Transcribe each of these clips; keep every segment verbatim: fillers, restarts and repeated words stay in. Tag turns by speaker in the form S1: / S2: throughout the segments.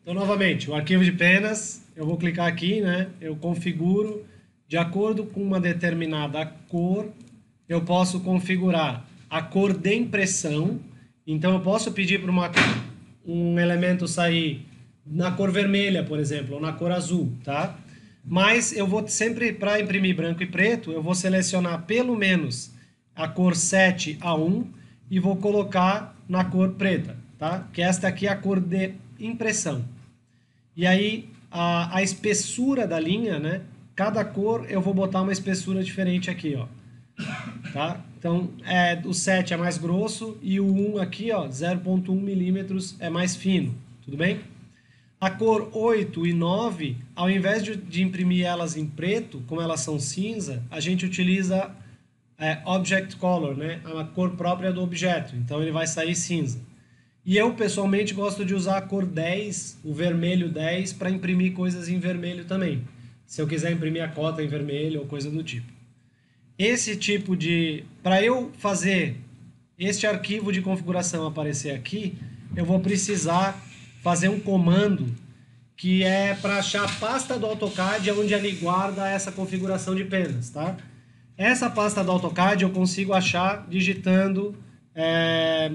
S1: Então, novamente, o arquivo de penas, eu vou clicar aqui, né? Eu configuro de acordo com uma determinada cor, eu posso configurar a cor de impressão. Então, eu posso pedir para uma, um elemento sair na cor vermelha, por exemplo, ou na cor azul, tá? Mas eu vou sempre, para imprimir branco e preto, eu vou selecionar pelo menos a cor sete a um e vou colocar na cor preta, tá? Que esta aqui é a cor de impressão. E aí, a, a espessura da linha, né? Cada cor eu vou botar uma espessura diferente aqui, ó. Tá? Então, é, o sete é mais grosso e o um aqui, ó, zero ponto um milímetros é mais fino, tudo bem? A cor oito e nove, ao invés de, de imprimir elas em preto, como elas são cinza, a gente utiliza é, Object Color, né? A cor própria do objeto, então ele vai sair cinza. E eu, pessoalmente, gosto de usar a cor dez, o vermelho dez, para imprimir coisas em vermelho também. Se eu quiser imprimir a cota em vermelho ou coisa do tipo. Esse tipo de... Para eu fazer este arquivo de configuração aparecer aqui, eu vou precisar fazer um comando que é para achar a pasta do AutoCAD onde ele guarda essa configuração de penas, tá? Essa pasta do AutoCAD eu consigo achar digitando é,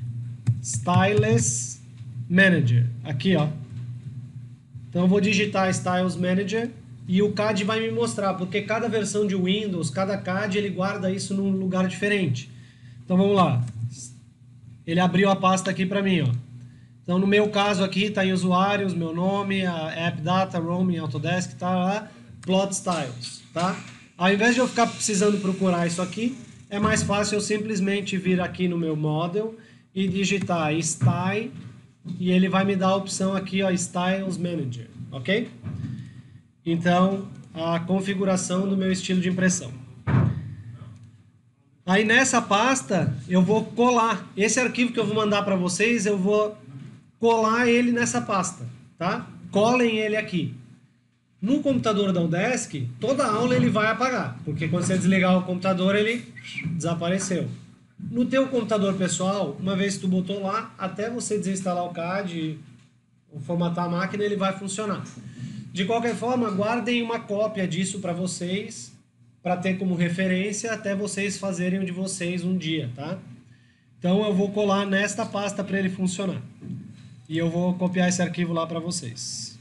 S1: Styles Manager, aqui, ó. Então eu vou digitar Styles Manager e o C A D vai me mostrar, porque cada versão de Windows, cada C A D, ele guarda isso num lugar diferente. Então vamos lá. Ele abriu a pasta aqui para mim, ó. Então no meu caso aqui está em usuários, meu nome, a App Data, Roaming, Autodesk, tá lá, Plot Styles, tá? Ao invés de eu ficar precisando procurar isso aqui, é mais fácil eu simplesmente vir aqui no meu Model e digitar Style e ele vai me dar a opção aqui, ó, Styles Manager, ok? Então, a configuração do meu estilo de impressão. Aí nessa pasta, eu vou colar. Esse arquivo que eu vou mandar para vocês, eu vou colar ele nessa pasta, tá? Colem ele aqui. No computador da Udesc, toda aula ele vai apagar, porque quando você desligar o computador, ele desapareceu. No teu computador pessoal, uma vez que tu botou lá, até você desinstalar o C A D ou formatar a máquina, ele vai funcionar. De qualquer forma, guardem uma cópia disso para vocês, para ter como referência até vocês fazerem o de vocês um dia, tá? Então eu vou colar nesta pasta para ele funcionar. E eu vou copiar esse arquivo lá para vocês.